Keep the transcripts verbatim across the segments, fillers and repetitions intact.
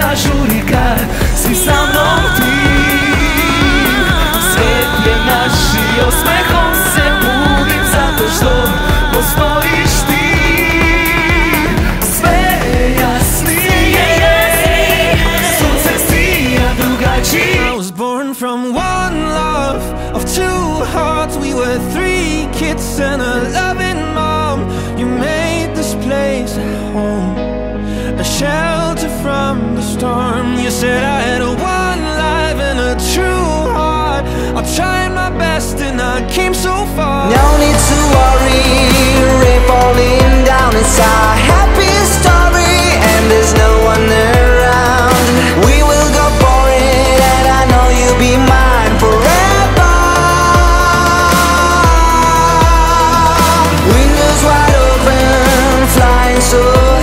zažuri kad si sa mnom ti. Svijet je naš i osmehom se budim zato što postojiš ti. Sve je jasnije, sunce sija drugačije. I was born from one love of two hearts. We were three kids and a loving mom. You made this place a home, a shelter from the storm. You said I had a one life and a true heart. I tried my best and I came so far. No need to worry, rain falling down. It's our happy story and there's no one around. We will go for it and I know you'll be mine forever. Windows wide open, flying so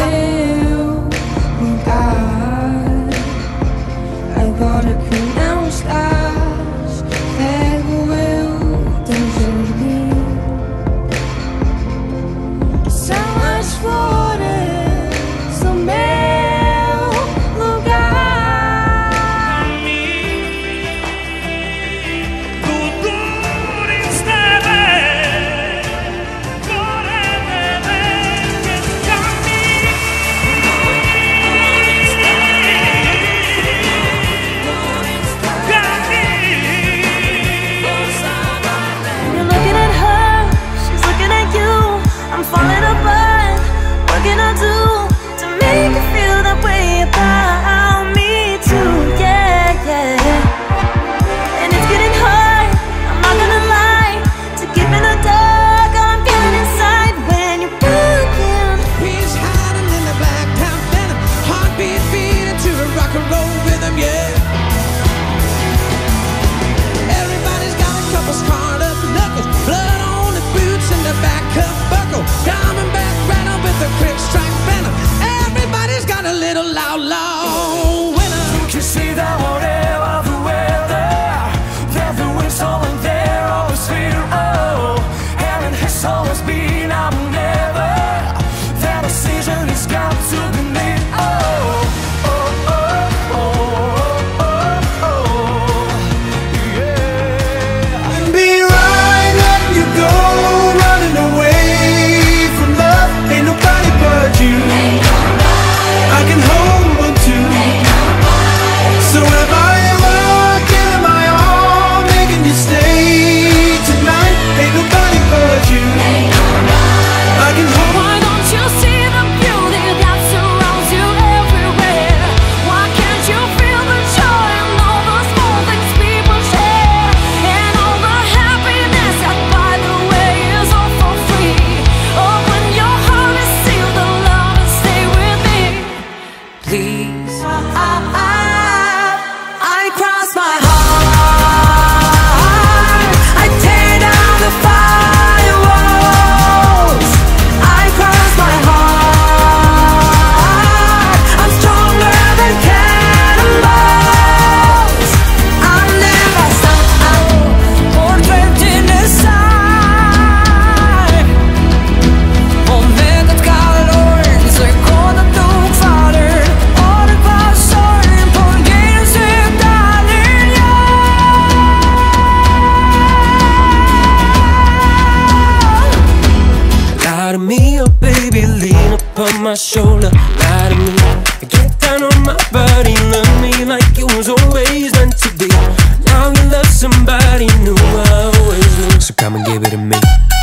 my shoulder, lie to me. Get down on my body, love me like it was always meant to be. Now you love somebody new, I always knew. So come and give it to me.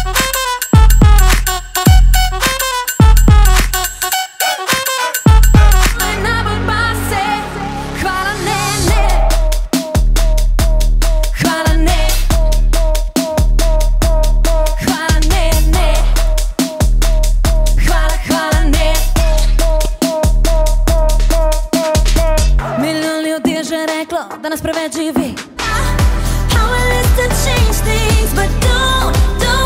Da nas preveđi vi. How I list to change things, but don't, don't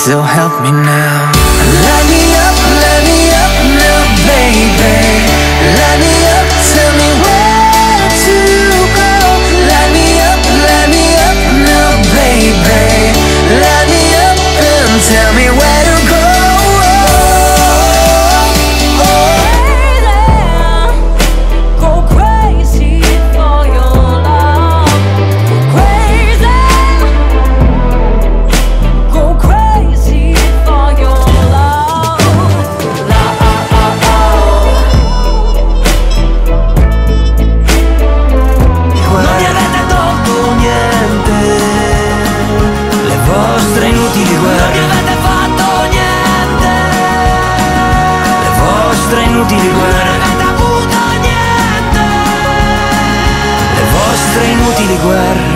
so help me now. Light me up, light me up now, baby. Light me up, tell me where to go. Light me up, light me up now, baby. Light me up and tell me where to go. Inutili guerre, non avete avuto niente. Le vostre inutili guerre.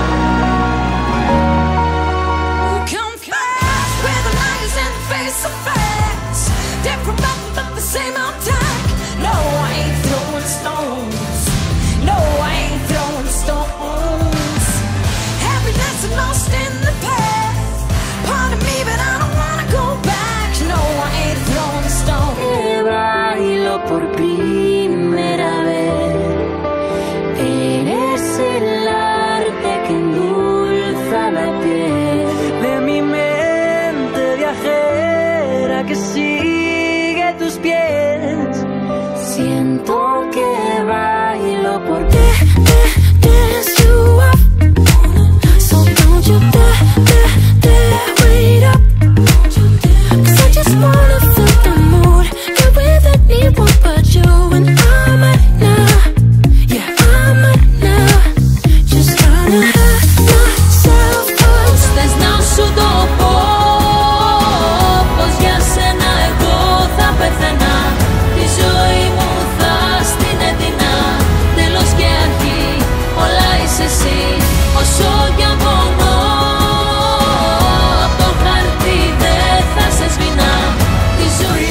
Come fast with the lies and face of facts. Different but the same old tack. No, I ain't throwing stones. No, I ain't throwing stones. Happiness is lost in the past. Part of me, but I don't wanna go back. No, I ain't throwing stones. Por primera vez, eres el arte que endulza la piel de mi mente viajera que sigue tus pies. Siento que bailo por ti. Dance you up, so don't you dare, dare, dare, wait up. 'Cause I just wanna feel the mood. Get with anyone but you, and I might now, yeah, I might now. Just gonna have myself up. Θες να σου το πω, πως για σένα εγώ θα πεθαίνα. Τη ζωή μου θα στην έδινα. Τέλος και αρχή, όλα είσαι εσύ. Όσο κι αν πονώ, απ' το χαρτί δεν θα σε σβηνά. Τη ζωή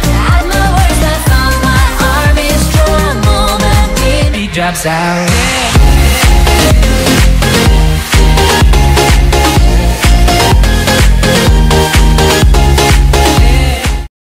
Drops out.